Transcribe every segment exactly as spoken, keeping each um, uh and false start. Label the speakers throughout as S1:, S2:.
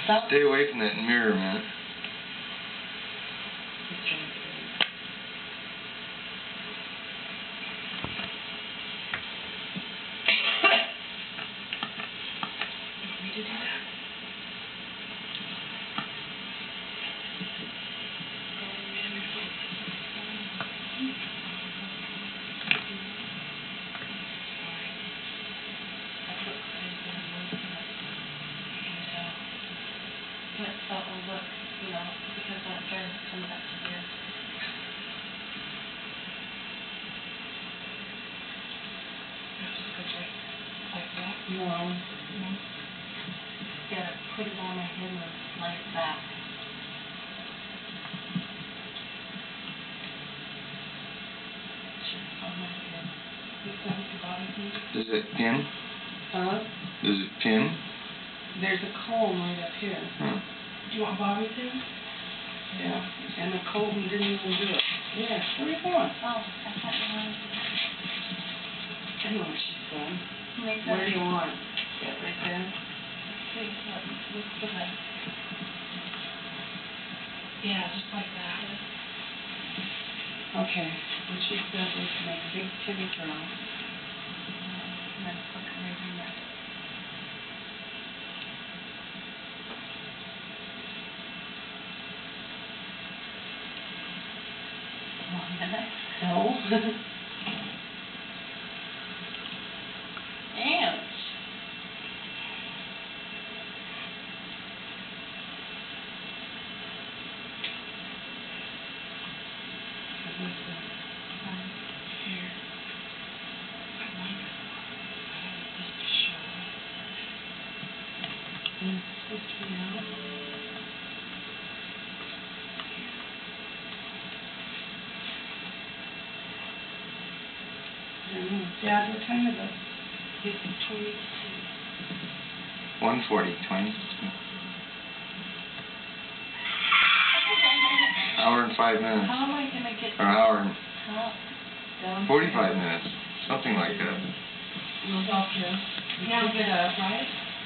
S1: Stop.
S2: Stay away from that mirror, man.
S3: But that will look, you know, because that dress comes up to here. Just go right like that.
S1: No.
S3: No. Yeah, put it on my head and slide it back. Just on my head. Is that what your body thinks?
S2: Does it pin?
S1: Huh?
S2: Does it pin?
S1: There's a comb right up here.
S2: Hmm.
S3: Do you want Bobby to?
S1: Yeah. And the comb didn't even do it. Yeah. Where are you going?
S3: Oh, I thought you wanted to.
S1: I know what she's going.
S3: Make
S1: Where
S3: that.
S1: do you want? Yeah, right there.
S3: See, what, what's the best? Yeah, just like that.
S1: Okay. What she said was to make a big titty curl.
S3: And then hook it right in there. One minute.
S1: No.
S3: Ouch. Um, here. I wonder if this to show.
S1: Mm, supposed to be out. Mm, yeah, what time is it?
S3: It's twenty-two.
S2: one forty, twenty. Hour and five minutes.
S3: How am I gonna get
S2: Or hour and
S3: top down?
S2: forty-five minutes. Something like that.
S1: We'll help you.
S3: Now
S1: Pick it up.
S3: right?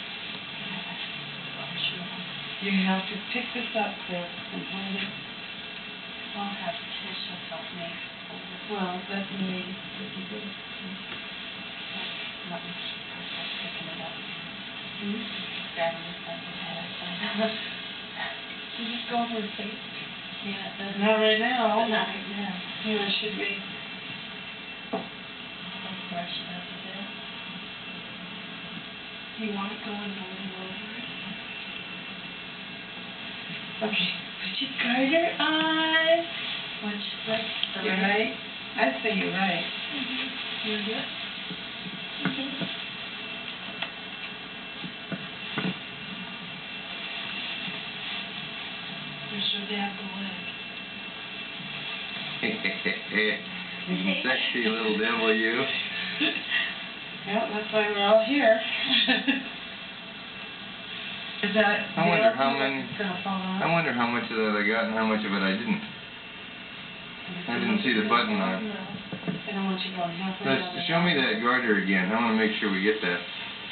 S1: You have to pick this up, Chris, and hold it.
S3: I'll have Tisha help me.
S1: Well, that's me. If you do it.
S3: Let me start picking it up.
S1: Hmm?
S3: Grabbing this up and head.
S1: You just go over and take it.
S3: Yeah, it does.
S1: Not right now.
S3: But not right now.
S1: Yeah, it should be.
S3: I'll brush it up a bit. Do you want it going a little over it?
S1: Okay. Would you guard your eyes?
S3: Which, that's the
S1: You're
S3: right.
S1: right. I'd say you're right.
S3: Mm-hmm. You want to do it? Mm-hmm. Where's your dad the leg?
S2: Sexy little devil, you.
S1: Yeah, that's why we're all here. Is that
S2: I wonder
S1: the
S2: how
S1: other
S2: many-
S1: that's gonna fall
S2: I
S1: off?
S2: wonder how much of that I got and how much of it I didn't. I didn't see the button on it.
S1: I don't want you going halfway
S2: Let's
S1: down the
S2: show me
S1: aisle.
S2: that garter again. I want to make sure we get that.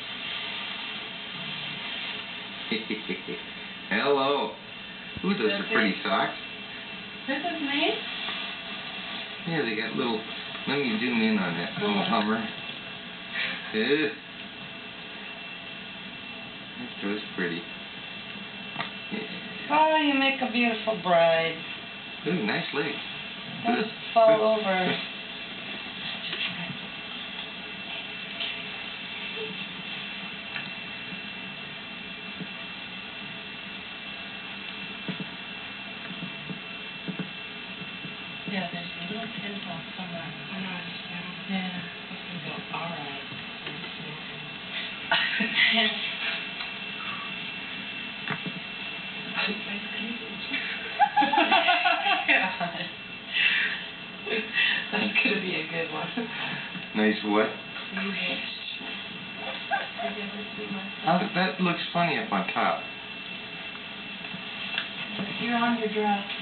S2: Hello. Ooh, those are pretty socks.
S1: This is me?
S2: Yeah, they got little. Let me zoom in on that little Hummer. Ugh. That was pretty. Yeah.
S1: Oh, you make a beautiful bride.
S2: Ooh, nice leg.
S1: Don't fall over.
S3: Yeah, there's a little pin off somewhere. I know, I just found it. Yeah. I was going to go, all right. That's going to be a good one.
S2: Nice what?
S3: You wish. Did you ever see my
S2: How
S3: son?
S2: that looks funny up on top.
S3: You're on your dress.